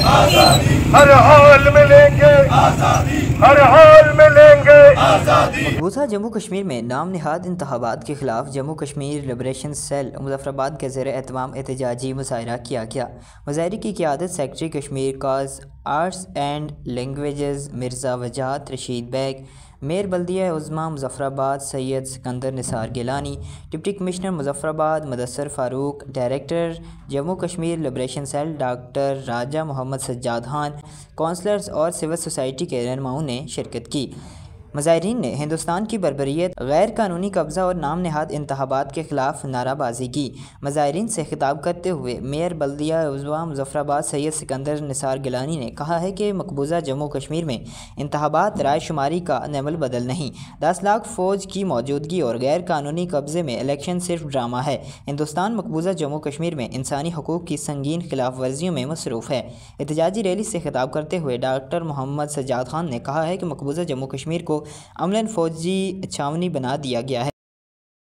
आजादी, हर हाल में लेंगे आजादी, हर हाल में लेंगे आजादी। मकबूजा जम्मू कश्मीर में नाम नहाद इंतखाबात के खिलाफ जम्मू कश्मीर लिबरेशन सेल मुजफ्फराबाद के ज़ेर एहतमाम एहतजाजी मुजाहरा किया गया। मुजाहरे की क़ियादत secretary Kashmir cause arts and languages Mirza Wajahat Rashid Baig, mayor बल्दिया उज़्मा Muzaffarabad Syed Sikandar Nisar Gilani, deputy commissioner Muzaffarabad Mudassar Farooq, director Jammu Kashmir liberation cell doctor Raja Mohammad Sajjad Khan, councillors और सिविल सोसाइटी के रहनुमाओं ने शिरकत की। मुजाहिरीन ने हिंदुस्तान की बर्बरियत, गैर कानूनी कब्ज़ा और नाम नहाद इंतखाबात के खिलाफ नाराबाजी की। मुजाहिरीन से खिताब करते हुए मेयर बल्दिया उज़्मा मुजफ्फराबाद सैयद सिकंदर निसार गिलानी ने कहा है कि मकबूजा जम्मू कश्मीर में इंतखाबात राय शुमारी का नमल बदल नहीं, 10 लाख फ़ौज की मौजूदगी और गैर कानूनी कब्ज़े में इलेक्शन सिर्फ ड्रामा है। हिंदुस्तान मकबूजा जम्मू कश्मीर में इंसानी हकूक़ की संगीन खिलाफ वर्जियों में मसरूफ़ है। एहतजाजी रैली से खिताब करते हुए डॉक्टर मोहम्मद सज्जाद खान ने कहा है कि मकबूजा जम्मू कश्मीर को अमलन फ़ौजी छावनी बना दिया गया है।